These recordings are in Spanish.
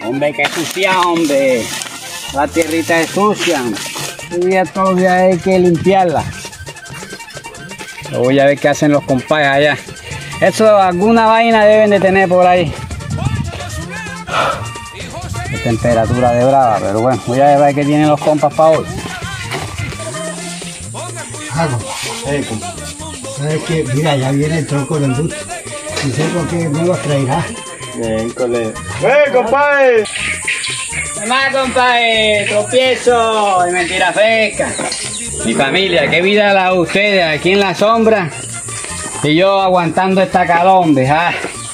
Hombre, qué sucia, hombre. La tierrita es sucia. Todos los días hay que limpiarla. Voy a ver qué hacen los compadres allá. Eso, alguna vaina deben de tener por ahí. Qué temperatura de brava, pero bueno, voy a ver qué tienen los compas para hoy. ¿Sabes qué? Mira, ya viene el tronco del busto. No sé por qué me lo traerá. Bien, colega. Compadre! ¿Qué más, compadre? Tropiezo y mentira fresca. Mi familia, qué vida la de ustedes aquí en la sombra y yo aguantando esta calombe, ¿ah?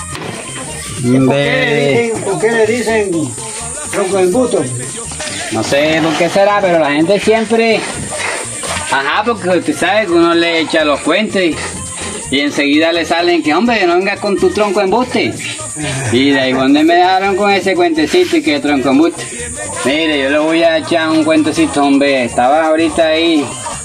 ¿Por qué le dicen tronco del busto? No sé por qué será, pero la gente siempre... Ajá, porque usted sabe que uno le echa los cuentos y enseguida le salen que, hombre, no vengas con tu tronco embuste. Y de ahí cuando me dejaron con ese cuentecito y que tronco embuste. Mire, yo le voy a echar un cuentecito, hombre. Estaba ahorita ahí,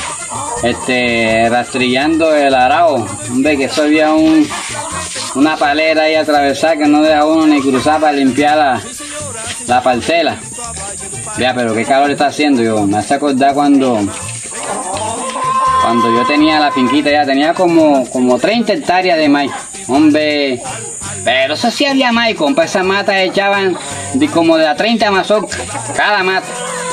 rastrillando el arao. Hombre, que eso había una palera ahí atravesada que no deja uno ni cruzar para limpiar la parcela. Vea, pero qué calor está haciendo. Yo me hace acordar cuando yo tenía la finquita, ya tenía como 30 hectáreas de maíz. Hombre, pero eso sí había maíz, compa. Esas matas echaban como de a 30 mazorcas cada mata.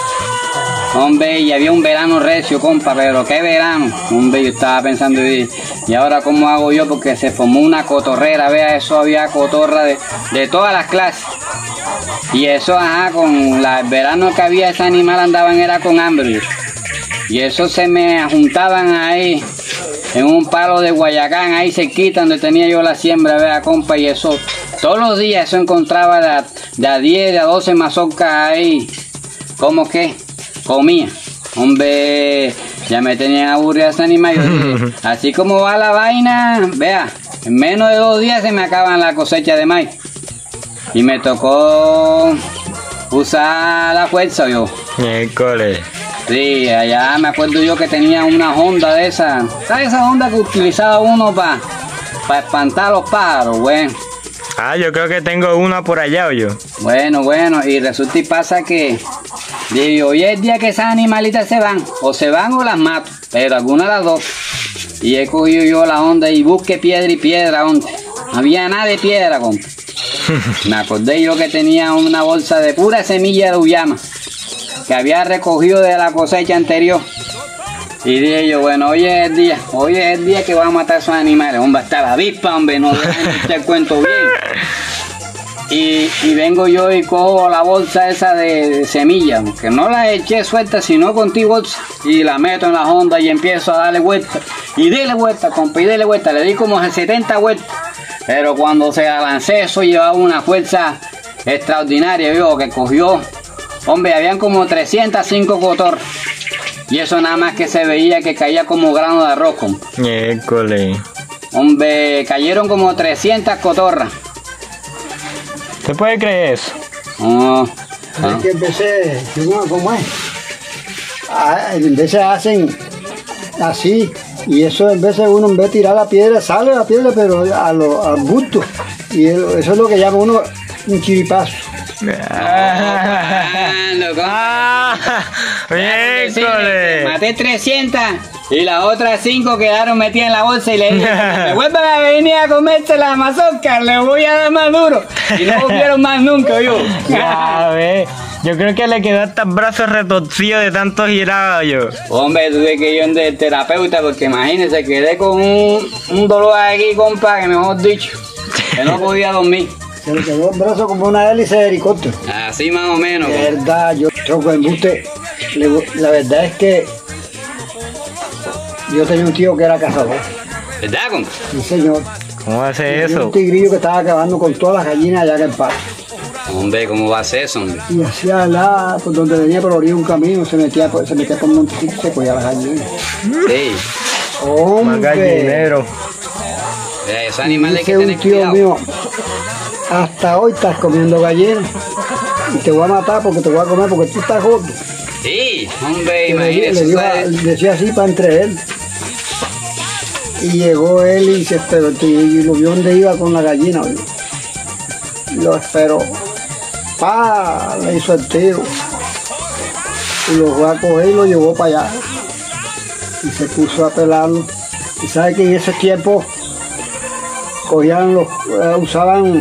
Hombre, y había un verano recio, compa, pero qué verano. Hombre, yo estaba pensando, y ahora cómo hago yo, porque se formó una cotorrera, vea, eso había cotorra de todas las clases. Y eso, ajá, con el verano que había, ese animal andaban era con hambre. Y eso se me juntaban ahí, en un palo de Guayacán, ahí cerquita donde tenía yo la siembra, vea, compa, y eso, todos los días eso encontraba de a 10, de a 12 mazorcas ahí, como que comía. Hombre, ya me tenían aburrido ese animal. Yo dije, así como va la vaina, vea, en menos de 2 días se me acaban la cosecha de maíz. Y me tocó usar la fuerza, yo. Miércoles. Sí, allá me acuerdo yo que tenía una honda de esa. ¿Sabes esa honda que utilizaba uno para espantar a los pájaros? Bueno. Ah, yo creo que tengo una por allá, yo. Bueno, y resulta y pasa que digo, hoy es el día que esas animalitas se van o las mato, pero alguna de las dos. Y he cogido yo la honda y busqué piedra y piedra, hombre. No había nada de piedra, compa. Me acordé yo que tenía una bolsa de pura semilla de uyama que había recogido de la cosecha anterior. Y dije yo, bueno, hoy es el día que voy a matar a esos animales. Hombre, hasta la avispa, hombre, no dejen este cuento bien. Y vengo yo y cojo la bolsa esa de semillas, que no la eché suelta, sino contigo bolsa. Y la meto en la honda y empiezo a darle vuelta. Y dele vuelta, compa, y dele vuelta. Le di como 70 vueltas. Pero cuando se la lancé, eso llevaba una fuerza extraordinaria, vio, que cogió. Hombre, habían como 305 cotorras. Y eso nada más que se veía que caía como grano de arroz. Miércoles. Hombre, cayeron como 300 cotorras. ¿Te puede creer eso? Es que empecé, ¿cómo es? En veces hacen así, y eso en veces uno en vez de tirar la piedra, sale la piedra, pero al busto. Y eso es lo que llama uno un chiripazo. Miércoles. Maté 300 y las otras 5 quedaron metidas en la bolsa y le dije, me vuelvan a venir a comerse las mazorcas, les voy a dar más duro. Y no volvieron más nunca, yo. Ya ves, yo creo que le quedó hasta el brazo retorcido de tanto girado, yo. Hombre, tuve que ir donde el terapeuta porque imagínese, quedé con un dolor aquí, compa, que mejor dicho, que no podía dormir. Se le quedó el brazo como una hélice de helicóptero. Así más o menos. De verdad, yo tronco de embuste. La verdad es que yo tenía un tío que era cazador. ¿Verdad, compa? Sí, señor. ¿Cómo hace eso? Un tigrillo que estaba acabando con todas las gallinas allá en el parque. Hombre, ¿cómo va a ser eso, hombre? Y hacía por donde venía por orilla un camino, se metía por un montecito y se cogía las gallinas. Sí. Hombre. Más gallinero. Esos animales hay que dice tener un tío cuidado. mío, hasta hoy estás comiendo gallinas y te voy a matar porque te voy a comer porque tú estás gordo. Sí, hombre, Le imagínese. decía así para entre él. Y llegó él y se esperó y lo vio donde iba con la gallina. Y lo esperó. ¡pah! Le hizo el tiro. Y lo fue a coger y lo llevó para allá. Y se puso a pelarlo. Y sabe que en ese tiempo usaban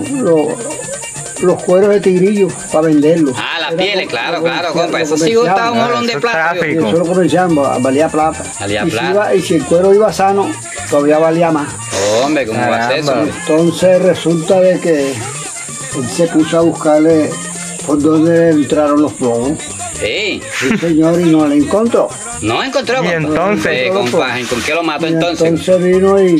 los cueros de tigrillo para venderlos. Ah, las pieles, claro, compa. Eso sí gustaba un molón de plata. Y eso lo comerciaban, valía plata. Valía y plata. Y si el cuero iba sano, todavía valía más. Hombre, ¿cómo va a ser eso? Entonces resulta de que él se puso a buscarle por dónde entraron los plomos. Sí. Sí, señor, y no le encontró. No encontró, Y entonces, compa, ¿con qué lo mató Y entonces? entonces vino y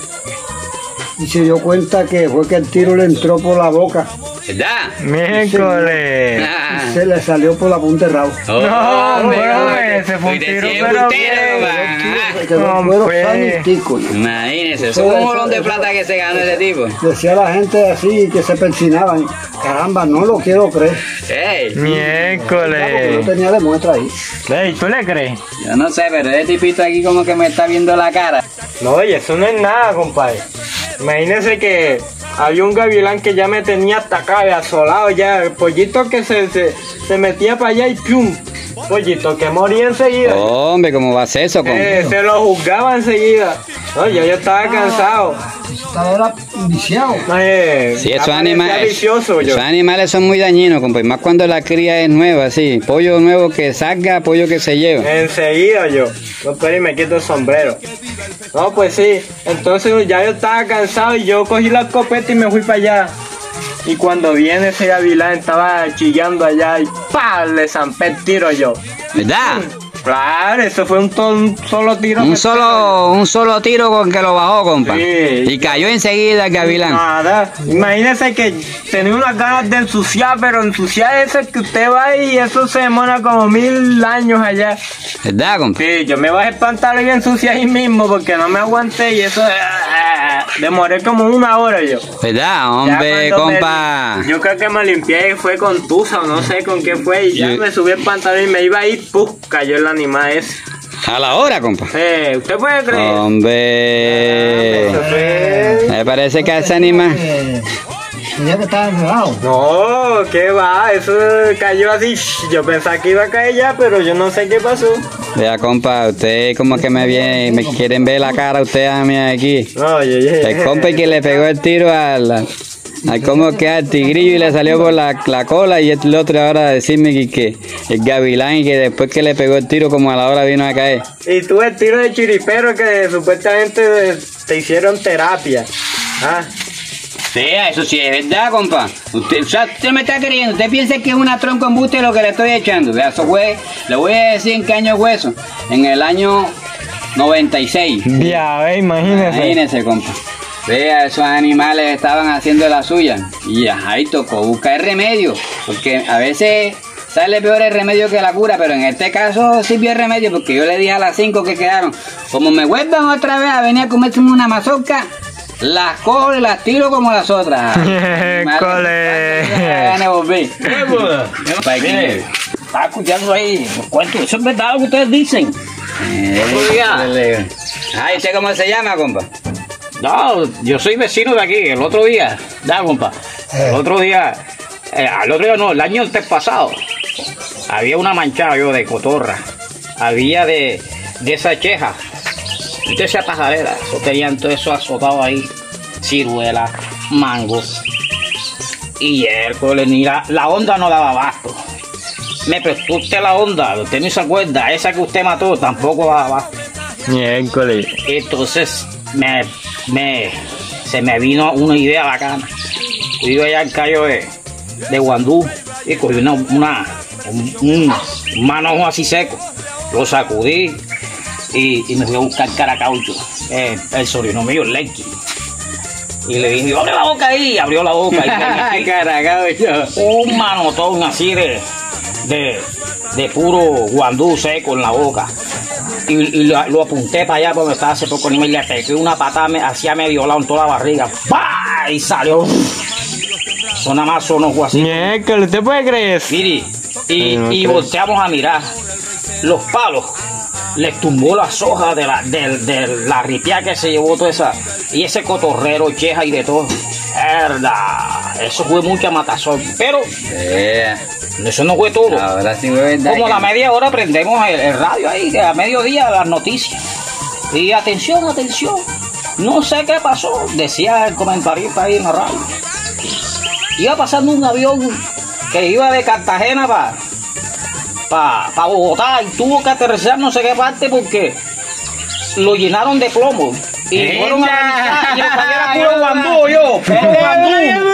se dio cuenta que fue que el tiro le entró por la boca ¿Verdad? Miércoles. y se le salió por la punta del rabo. No, hombre, compa, ese fue un usted tiro, sí es pero bultero, bien. compa. Se quedó No, cuero pues. sanitico. Imagínese, eso es un molón de plata que se ganó ese tipo. Decía la gente así que se persinaban. Caramba, no lo quiero creer. Ey, Porque no Miércoles. tenía de muestra ahí. Ey, ¿tú le crees? yo no sé, pero ese tipito aquí como que me está viendo la cara. No, oye, eso no es nada, compadre. Imagínese que había un gavilán que ya me tenía hasta acá, asolado ya. El pollito que se metía para allá y ¡pum! Pollito que moría enseguida. Hombre, ¿cómo va a ser eso, compa? Se lo juzgaba enseguida. No, yo estaba cansado. Estaba viciado. Sí, esos aparecía animales, vicioso yo. esos animales son muy dañinos, compa, y más cuando la cría es nueva, así. Pollo nuevo que salga, pollo que se lleva. Enseguida yo. No, pero y me quito el sombrero. No, pues sí. Entonces ya yo estaba cansado y yo cogí la escopeta y me fui para allá. Y cuando viene ese gavilán estaba chillando allá y ¡pah! Le zampé el tiro yo. ¿Verdad? Claro, eso fue un solo tiro. Un solo tiro con que lo bajó, compa. Sí. Y cayó enseguida el gavilán. Nada. Imagínese que tenía unas ganas de ensuciar, pero ensuciar eso que usted va y eso se demora como 1000 años allá. ¿Verdad, compa? Sí, yo me bajé el pantalón y ensucié ahí mismo porque no me aguanté y eso demoré como 1 hora yo. ¿Verdad, hombre, Ya cuando compa? yo creo que me limpié y fue con tusa o no sé con qué fue y ya Yo- me subí el pantalón y me iba a ir, ¡puf! Cayó el animal ese. A la hora, compa. ¿Usted puede creer? Hombre. Eso fue- Me parece que ese animal. Tenía que estar enredado. No, ¿qué va? Eso cayó así. Yo pensaba que iba a caer ya, pero yo no sé qué pasó. Vea, compa, usted como que me quieren ver la cara usted a mí aquí. No, oye. El compa que le pegó el tiro al como que al tigrillo y le salió por la cola y el otro ahora a decirme que el gavilán y que después que le pegó el tiro como a la hora vino a caer. Y tú el tiro de chiripero que supuestamente te hicieron terapia. Ah, Sí, eso sí es verdad, compa. Usted me está creyendo. Usted piensa que es una tronco embuste lo que le estoy echando. Vea, eso fue, le voy a decir en qué año fue eso. En el año 96. ya, imagínese. Imagínese, compa. Vea, esos animales estaban haciendo la suya. Y ahí tocó buscar remedio. Porque a veces sale peor el remedio que la cura. Pero en este caso sirvió el remedio. Porque yo le dije a las 5 que quedaron. Como me vuelvan otra vez a venir a comerse una mazorca, las cojo y las tiro como las otras. Cole. Mire, Estaba escuchando ahí los cuentos. Eso es verdad lo que ustedes dicen. Ay, ¿usted cómo se llama, compa? No, yo soy vecino de aquí. El otro día, compa. El otro día no, el año antepasado. Había una manchada yo de cotorra. Había de esa cheja. De esa tajadera. Eso tenían todo eso azotado ahí. Ciruela, mango. Y Hércules, ni la onda no daba abasto. Me prestó usted la onda, usted no se acuerda, esa que usted mató tampoco daba abasto. Miércoles. Entonces se me vino una idea bacana. Fui allá al callo de Guandú y cogí un manojo así seco. Lo sacudí y me fui a buscar caracaucho, el sobrino mío, el Lenky. Y le dije, abre la boca ahí, y abrió la boca. Y Caracaucho. un manotón así de puro guandú seco en la boca. Y lo apunté para allá porque estaba hace poco y le pegué una patada hacia medio lado en toda la barriga. ¡Bah! Y salió. Eso nada más sonó así. Miércoles, ¿usted puede creer? Mire, y creo. volteamos a mirar. Los palos les tumbó las hojas de la ripia que se llevó toda esa. Y ese cotorrero, cheja y de todo. Herda. eso fue mucha matazón. Pero Eh, eso no fue todo. ahora sí fue verdad. Como a que- la media hora prendemos el radio ahí, que a mediodía las noticias. Y atención, atención. No sé qué pasó, decía el comentarista ahí en la radio. Iba pasando un avión que iba de Cartagena para Bogotá y tuvo que aterrizar no sé qué parte porque lo llenaron de plomo. Y fueron a revisar y lo que era puro guandú, yo. Puro guandú.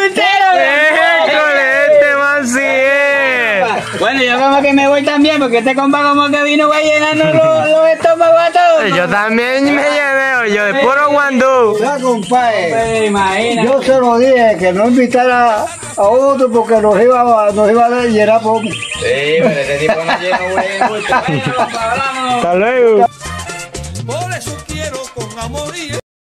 Este man sí es. Bueno, yo como que me voy también, porque este compa como que vino va llenando los estómagos a todos. Yo también me llevé, yo de puro guandú. Ya, compadre, Pues, imagínate. yo se lo dije que no invitara a otro porque nos iba a llenar por... Sí, pero ese tipo no llena mucho. Bueno, hablamos. Hasta luego. Por eso quiero con amor y